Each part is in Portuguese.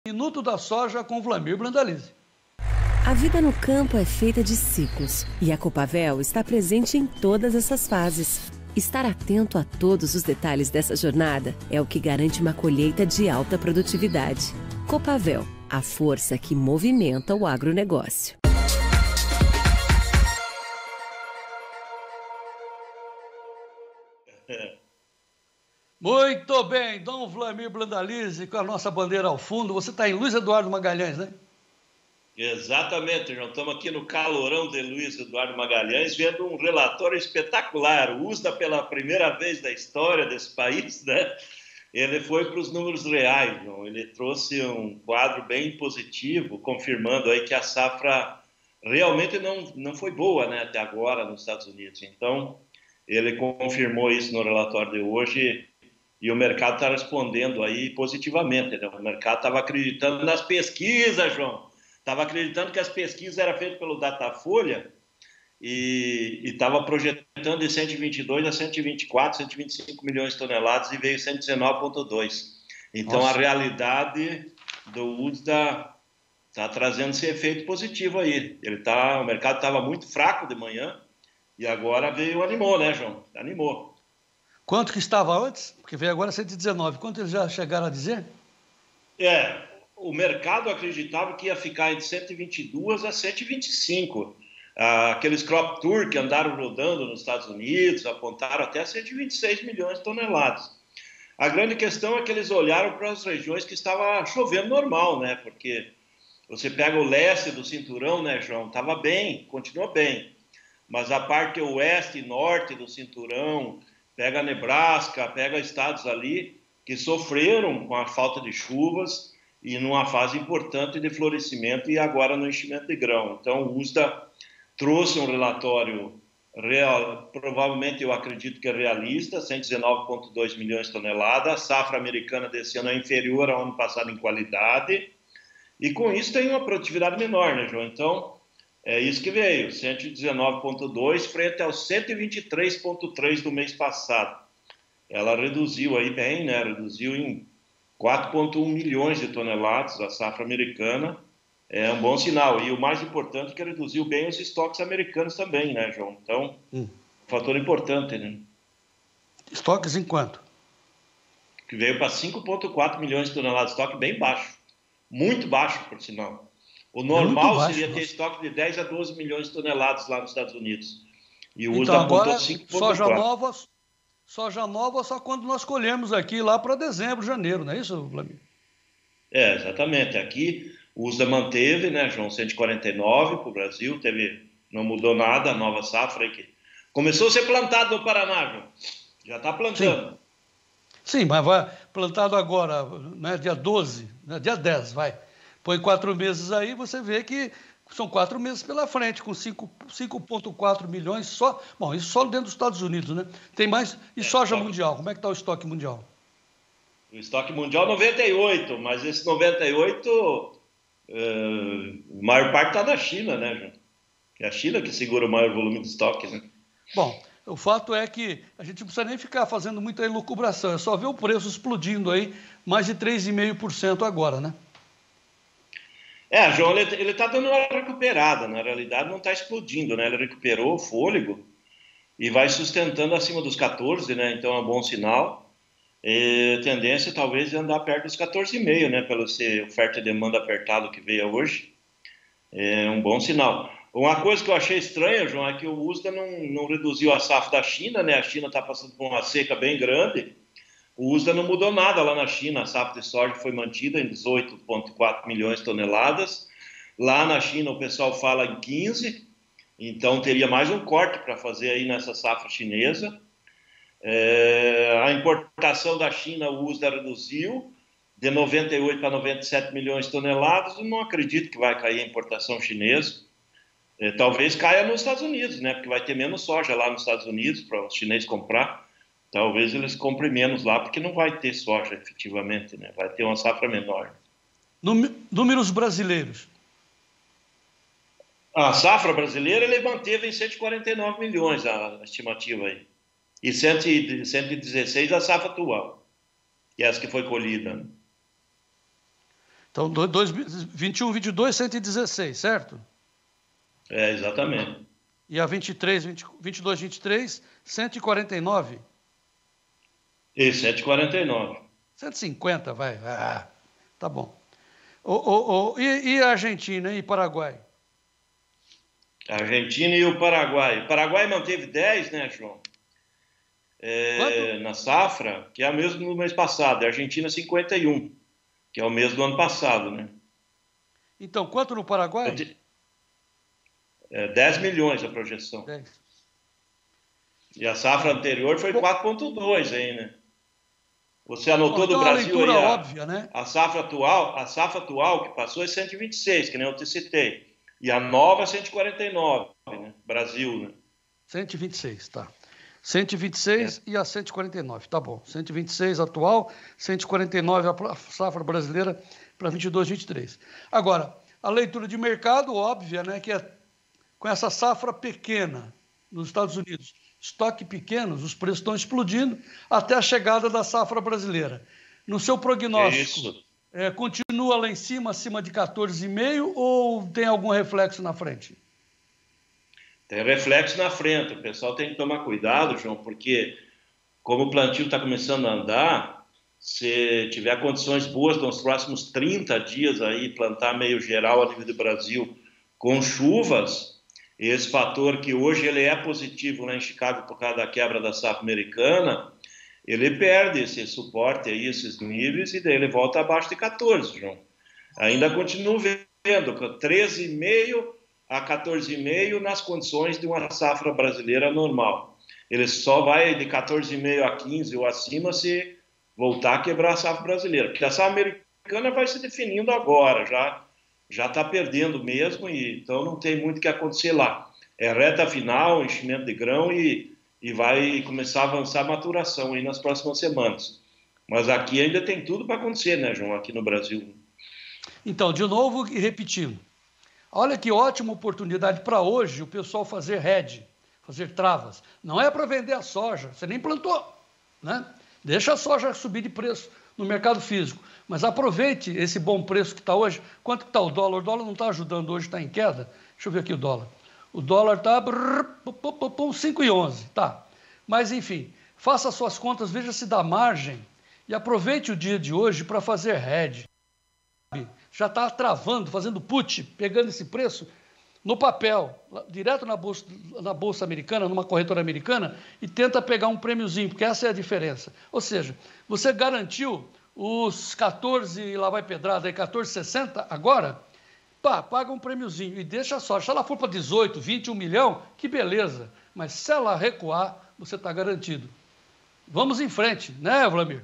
Minuto da Soja com Vlamir Brandalize. A vida no campo é feita de ciclos e a Copavel está presente em todas essas fases. Estar atento a todos os detalhes dessa jornada é o que garante uma colheita de alta produtividade. Copavel, a força que movimenta o agronegócio. Muito bem, Dom Vlamir Brandalize, com a nossa bandeira ao fundo. Você está em Luiz Eduardo Magalhães, né? Exatamente, João. Estamos aqui no calorão de Luiz Eduardo Magalhães, vendo um relatório espetacular. O USDA, pela primeira vez da história desse país, né? Ele foi para os números reais, João. Ele trouxe um quadro bem positivo, confirmando aí que a safra realmente não foi boa, né, até agora nos Estados Unidos. Então, ele confirmou isso no relatório de hoje. E o mercado está respondendo aí positivamente, né? O mercado estava acreditando nas pesquisas, João. Estava acreditando que as pesquisas eram feitas pelo Datafolha e estava projetando de 122 a 124, 125 milhões de toneladas e veio 119,2. Então, a realidade do USDA está trazendo esse efeito positivo aí. O mercado estava muito fraco de manhã e agora animou, né, João? Animou. Quanto que estava antes? Porque veio agora 119. Quanto eles já chegaram a dizer? O mercado acreditava que ia ficar entre 122 a 125. Aqueles crop tour que andaram rodando nos Estados Unidos apontaram até 126 milhões de toneladas. A grande questão é que eles olharam para as regiões que estava chovendo normal, né? Porque você pega o leste do cinturão, né, João? Estava bem, continua bem. Mas a parte oeste e norte do cinturão, pega Nebraska, pega estados ali que sofreram com a falta de chuvas e numa fase importante de florescimento e agora no enchimento de grão. Então, o USDA trouxe um relatório real, provavelmente eu acredito que é realista, 119,2 milhões de toneladas. A safra americana desse ano é inferior ao ano passado em qualidade e com isso tem uma produtividade menor, né, João? Então, é isso que veio, 119,2 frente aos 123,3 do mês passado. Ela reduziu aí bem, né? Reduziu em 4,1 milhões de toneladas a safra americana. É um bom sinal. E o mais importante é que reduziu bem os estoques americanos também, né, João? Então, um fator importante, né? Estoques em quanto? Que veio para 5,4 milhões de toneladas, estoque bem baixo. Muito baixo, por sinal. O normal seria ter estoque de 10 a 12 milhões de toneladas lá nos Estados Unidos. E o USDA apontou 5,4. Soja nova só quando nós colhemos aqui lá para dezembro, janeiro, não é isso, Vlamir? Exatamente. Aqui o USDA manteve, né, João, 149 para o Brasil, não mudou nada, a nova safra aí que começou a ser plantado no Paraná, João. Já está plantando. Sim, mas vai plantado agora, né, dia 12, né, dia 10, vai. Põe 4 meses aí, você vê que são 4 meses pela frente, com 5,4 milhões só. Bom, isso só dentro dos Estados Unidos, né? Tem mais. E soja mundial? Como é que está o estoque mundial? O estoque mundial 98, mas esse 98, a maior parte está na China, né, João? É a China que segura o maior volume de estoque, né? Bom, o fato é que a gente não precisa nem ficar fazendo muita elucubração, é só ver o preço explodindo aí, mais de 3,5% agora, né? João, ele está dando uma recuperada, na realidade não está explodindo, né? Ele recuperou o fôlego e vai sustentando acima dos 14, né? Então é um bom sinal. A tendência talvez é andar perto dos 14,5, né? Pelo ser oferta e demanda apertado que veio hoje. É um bom sinal. Uma coisa que eu achei estranha, João, é que o USDA não reduziu a safra da China, né? A China está passando por uma seca bem grande. O USDA não mudou nada lá na China, a safra de soja foi mantida em 18,4 milhões de toneladas. Lá na China o pessoal fala em 15, então teria mais um corte para fazer aí nessa safra chinesa. A importação da China, o USDA reduziu de 98 para 97 milhões de toneladas. Eu não acredito que vai cair a importação chinesa. Talvez caia nos Estados Unidos, né? Porque vai ter menos soja lá nos Estados Unidos para os chineses comprar. Talvez eles comprem menos lá, porque não vai ter soja efetivamente, né? Vai ter uma safra menor. Números brasileiros. A safra brasileira ele manteve em 149 milhões a estimativa aí. E 116 a safra atual, que é essa que foi colhida. Então, 21, 22, 116, certo? Exatamente. E a 22, 23, 149? Isso, 149. 150, vai. Ah, tá bom. E a Argentina e Paraguai? A Argentina e o Paraguai. O Paraguai manteve 10, né, João? Na safra, que é o mesmo no mês passado. A Argentina 51, que é o mesmo do ano passado, né? Então, quanto no Paraguai? 10 milhões a projeção. 10. E a safra anterior foi 4,2 aí, né? Você anotou então do Brasil aí óbvia, né? a safra atual que passou é 126, que nem eu te citei. E a nova é 149, né? Brasil, né? 126, tá. 126 e a 149, tá bom. 126 atual, 149 a safra brasileira para 22, 23. Agora, a leitura de mercado óbvia, né, que é com essa safra pequena nos Estados Unidos, estoque pequenos, os preços estão explodindo até a chegada da safra brasileira. No seu prognóstico, continua lá em cima, acima de 14,5 ou tem algum reflexo na frente? Tem reflexo na frente. O pessoal tem que tomar cuidado, João, porque como o plantio está começando a andar, se tiver condições boas nos próximos 30 dias aí, plantar meio geral a nível do Brasil com chuvas, esse fator que hoje ele é positivo lá em Chicago por causa da quebra da safra americana, ele perde esse suporte aí, esses níveis, e daí ele volta abaixo de 14, João. Ainda continuo vendo 13,5 a 14,5 nas condições de uma safra brasileira normal. Ele só vai de 14,5 a 15 ou acima se voltar a quebrar a safra brasileira, porque a safra americana vai se definindo agora, já está perdendo mesmo, e então não tem muito o que acontecer lá. É reta final, enchimento de grão e vai começar a avançar a maturação aí nas próximas semanas. Mas aqui ainda tem tudo para acontecer, né, João, aqui no Brasil. Então, de novo e repetindo, olha que ótima oportunidade para hoje o pessoal fazer hedge, fazer travas. Não é para vender a soja, você nem plantou, né? Deixa a soja subir de preço no mercado físico, mas aproveite esse bom preço que está hoje. Quanto está o dólar? O dólar não está ajudando hoje, está em queda. Deixa eu ver aqui o dólar. O dólar está 5,11, tá. Mas, enfim, faça suas contas, veja se dá margem e aproveite o dia de hoje para fazer hedge. Já está travando, fazendo put, pegando esse preço no papel, direto na bolsa americana, numa corretora americana, e tenta pegar um prêmiozinho, porque essa é a diferença. Ou seja, você garantiu os 14, e lá vai pedrada, aí 14,60 agora, paga um prêmiozinho e deixa só. Se ela for para 18, 21 milhão, que beleza. Mas se ela recuar, você está garantido. Vamos em frente, né, Vlamir?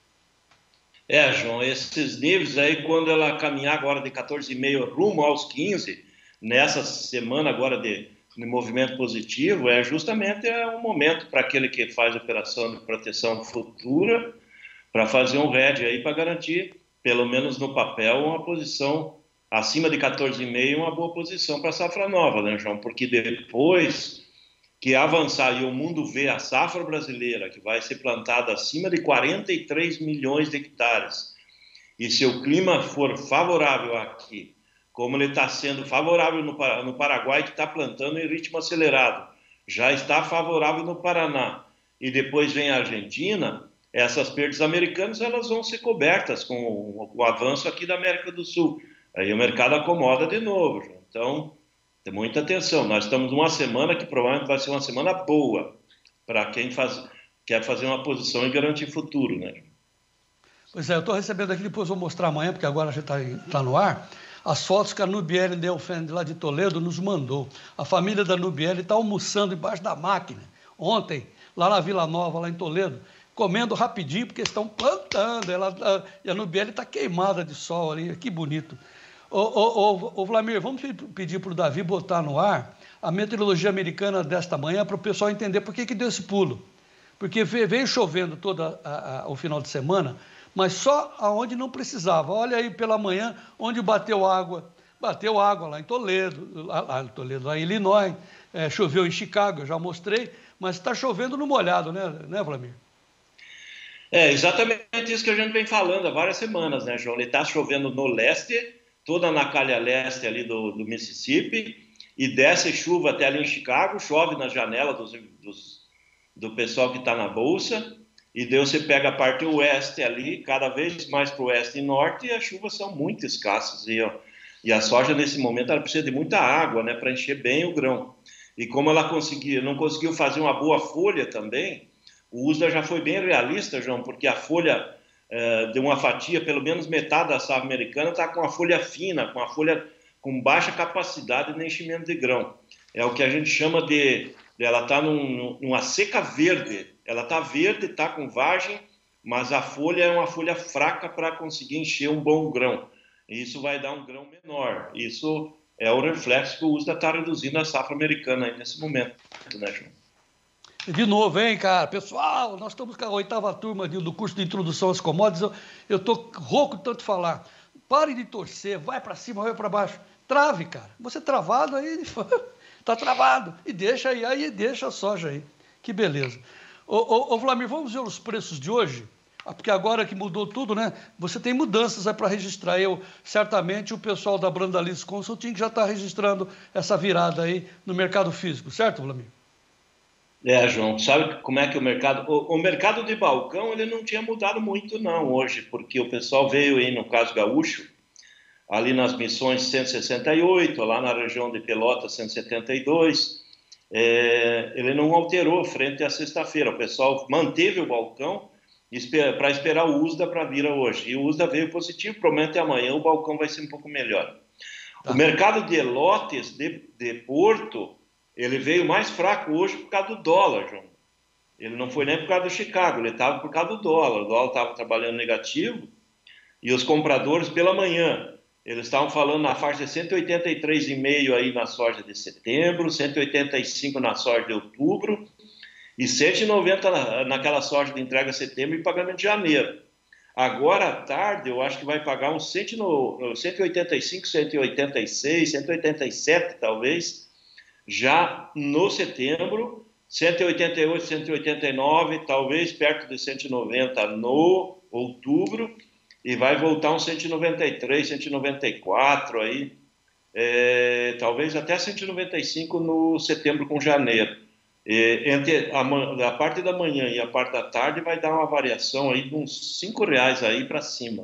João, esses níveis aí, quando ela caminhar agora de 14,5 rumo aos 15, nessa semana agora de movimento positivo, justamente um momento para aquele que faz operação de proteção futura, para fazer um hedge aí para garantir, pelo menos no papel, uma posição acima de 14,5, uma boa posição para a safra nova, né, João? Porque depois que avançar e o mundo vê a safra brasileira, que vai ser plantada acima de 43 milhões de hectares, e se o clima for favorável aqui, como ele está sendo favorável no Paraguai, que está plantando em ritmo acelerado, já está favorável no Paraná, e depois vem a Argentina, essas perdas americanas elas vão ser cobertas com o avanço aqui da América do Sul. Aí o mercado acomoda de novo, João. Então, tem muita atenção. Nós estamos numa semana que provavelmente vai ser uma semana boa para quem quer fazer uma posição e garantir futuro, né? Pois é, eu estou recebendo aqui, depois vou mostrar amanhã, porque agora a gente está no ar, as fotos que a Nubiele Delfende, lá de Toledo, nos mandou. A família da Nubiele está almoçando embaixo da máquina, ontem, lá na Vila Nova, lá em Toledo, comendo rapidinho, porque estão plantando. E a Nubiele está queimada de sol ali, que bonito. Ô Vlamir, vamos pedir para o Davi botar no ar a meteorologia americana desta manhã para o pessoal entender por que deu esse pulo. Porque veio chovendo todo o final de semana, mas só aonde não precisava. Olha aí pela manhã, onde bateu água lá em Toledo, lá em Illinois, choveu em Chicago, eu já mostrei, mas está chovendo no molhado, né, Vlamir? É exatamente isso que a gente vem falando há várias semanas, né, João? Ele está chovendo no leste, toda na calha leste ali do Mississippi, e desce chuva até ali em Chicago, chove na janela do pessoal que está na bolsa, e daí você pega a parte oeste ali, cada vez mais para o oeste e norte, e as chuvas são muito escassas. E a soja, nesse momento, ela precisa de muita água, né, para encher bem o grão. E como ela não conseguiu fazer uma boa folha também, o USDA já foi bem realista, João, porque a folha de uma fatia, pelo menos metade da safra americana, está com a folha fina, com a folha com baixa capacidade de enchimento de grão. É o que a gente chama ela está numa seca verde. Ela está verde, está com vagem, mas a folha é uma folha fraca para conseguir encher um bom grão. E isso vai dar um grão menor. Isso é o reflexo que o USDA está reduzindo a safra americana aí nesse momento, né, João? De novo, hein, cara? Pessoal, nós estamos com a 8ª turma do curso de Introdução às Commodities. Eu estou rouco de tanto falar. Pare de torcer, vai para cima, vai para baixo. Trave, cara. Você travado aí, está travado. E deixa aí deixa a soja aí. Que beleza. Ô Vlamir, vamos ver os preços de hoje? Porque agora que mudou tudo, né? Você tem mudanças aí para registrar. Certamente o pessoal da Brandalize Consulting já está registrando essa virada aí no mercado físico, certo, Vlamir? João, sabe como é que o mercado de balcão, ele não tinha mudado muito não hoje, porque o pessoal veio aí no caso gaúcho, ali nas Missões 168, lá na região de Pelotas 172, ele não alterou frente à sexta-feira, o pessoal manteve o balcão para esperar o USDA para vir hoje, e o USDA veio positivo, promete amanhã o balcão vai ser um pouco melhor. Tá. O mercado de lotes de Porto, ele veio mais fraco hoje por causa do dólar, João. Ele não foi nem por causa do Chicago, ele estava por causa do dólar. O dólar estava trabalhando negativo e os compradores, pela manhã, eles estavam falando na faixa de 183,5 aí na soja de setembro, 185 na soja de outubro e 190 naquela soja de entrega de setembro e pagamento de janeiro. Agora, à tarde, eu acho que vai pagar uns 185, 186, 187 talvez, já no setembro, 188, 189, talvez perto de 190 no outubro, e vai voltar uns 193, 194 aí, talvez até 195 no setembro com janeiro. Entre a parte da manhã e a parte da tarde vai dar uma variação aí de uns R$5 aí para cima.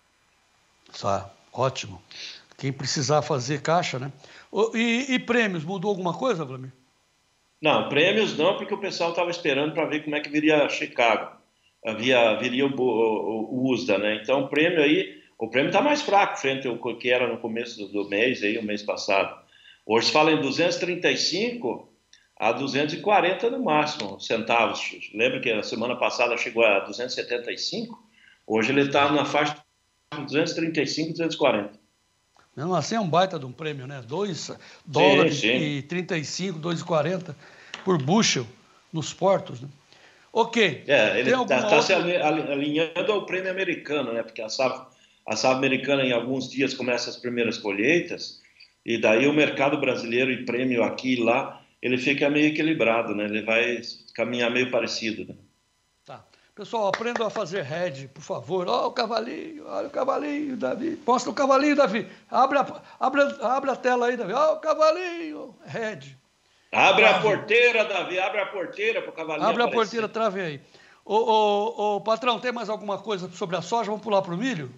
Tá, ótimo. Quem precisar fazer caixa, né? E prêmios, mudou alguma coisa, Vlamir? Não, prêmios não, porque o pessoal estava esperando para ver como é que viria Chicago. Viria o USDA, né? Então, o prêmio está mais fraco frente ao que era no começo do mês, aí, o mês passado. Hoje se fala em 235 a 240 no máximo centavos. Lembra que a semana passada chegou a 275? Hoje ele está na faixa de 235, 240. Mesmo assim é um baita de um prêmio, né? $2 e 35, 2,40 por bushel nos portos, né? Ok. Ele está se alinhando ao prêmio americano, né? Porque a safra americana em alguns dias começa as primeiras colheitas e daí o mercado brasileiro e prêmio aqui e lá, ele fica meio equilibrado, né? Ele vai caminhar meio parecido, né? Tá. Pessoal, aprendam a fazer hedge, por favor. Olha o cavalinho, Davi. Mostra o cavalinho, Davi. Abre a tela aí, Davi. Olha o cavalinho, hedge. Abre a porteira, Davi. Abre a porteira para o cavalinho Abre aparecer. A porteira, trave aí. Ô, patrão, tem mais alguma coisa sobre a soja? Vamos pular para o milho?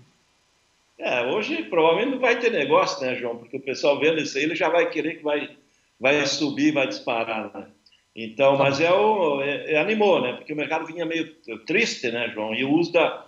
Hoje provavelmente não vai ter negócio, né, João? Porque o pessoal vendo isso aí, ele já vai querer que vai subir, vai disparar, né? Então, mas animou, né? Porque o mercado vinha meio triste, né, João? E o USDA,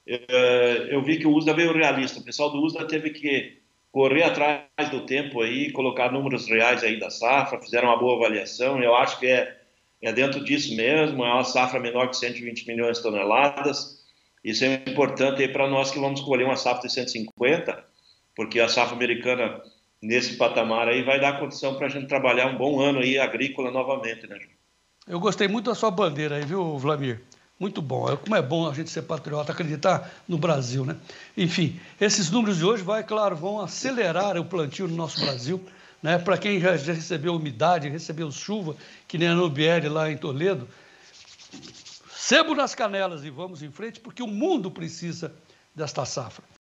eu vi que o USDA veio realista. O pessoal do USDA teve que correr atrás do tempo aí, colocar números reais aí da safra, fizeram uma boa avaliação. Eu acho que é dentro disso mesmo, é uma safra menor que 120 milhões de toneladas. Isso é importante aí para nós que vamos colher uma safra de 150, porque a safra americana nesse patamar aí vai dar condição para a gente trabalhar um bom ano aí agrícola novamente, né, João? Eu gostei muito da sua bandeira aí, viu, Vlamir? Muito bom. Como é bom a gente ser patriota, acreditar no Brasil, né? Enfim, esses números de hoje, vão acelerar o plantio no nosso Brasil, né? Para quem já recebeu umidade, recebeu chuva, que nem a Nubieri lá em Toledo, Sebo nas canelas e vamos em frente, porque o mundo precisa desta safra.